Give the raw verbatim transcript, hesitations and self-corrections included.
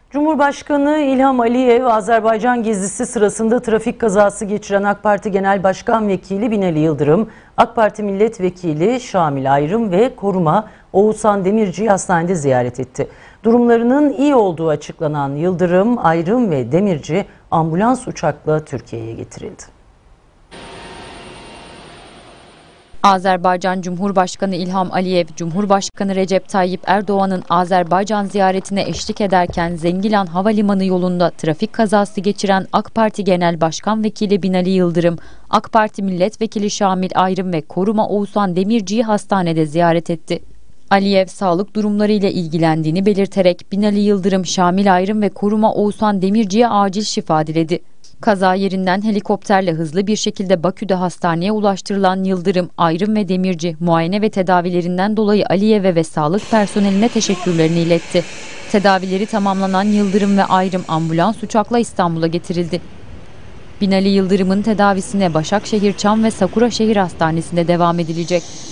Cumhurbaşkanı İlham Aliyev, Azerbaycan gezisi sırasında trafik kazası geçiren AK Parti Genel Başkan Vekili Binali Yıldırım, AK Parti Milletvekili Şamil Ayrım ve Koruma Oğuzhan Demirci'yi hastanede ziyaret etti. Durumlarının iyi olduğu açıklanan Yıldırım, Ayrım ve Demirci ambulans uçakla Türkiye'ye getirildi. Azerbaycan Cumhurbaşkanı İlham Aliyev, Cumhurbaşkanı Recep Tayyip Erdoğan'ın Azerbaycan ziyaretine eşlik ederken Zengilan Havalimanı yolunda trafik kazası geçiren AK Parti Genel Başkan Vekili Binali Yıldırım, AK Parti Milletvekili Şamil Ayrım ve Koruma Oğuzhan Demirci'yi hastanede ziyaret etti. Aliyev sağlık durumlarıyla ilgilendiğini belirterek Binali Yıldırım, Şamil Ayrım ve Koruma Oğuzhan Demirci'ye acil şifa diledi. Kaza yerinden helikopterle hızlı bir şekilde Bakü'de hastaneye ulaştırılan Yıldırım, Ayrım ve Demirci muayene ve tedavilerinden dolayı Aliyev'e ve sağlık personeline teşekkürlerini iletti. Tedavileri tamamlanan Yıldırım ve Ayrım ambulans uçakla İstanbul'a getirildi. Binali Yıldırım'ın tedavisine Başakşehir Çam ve Sakura Şehir Hastanesi'nde devam edilecek.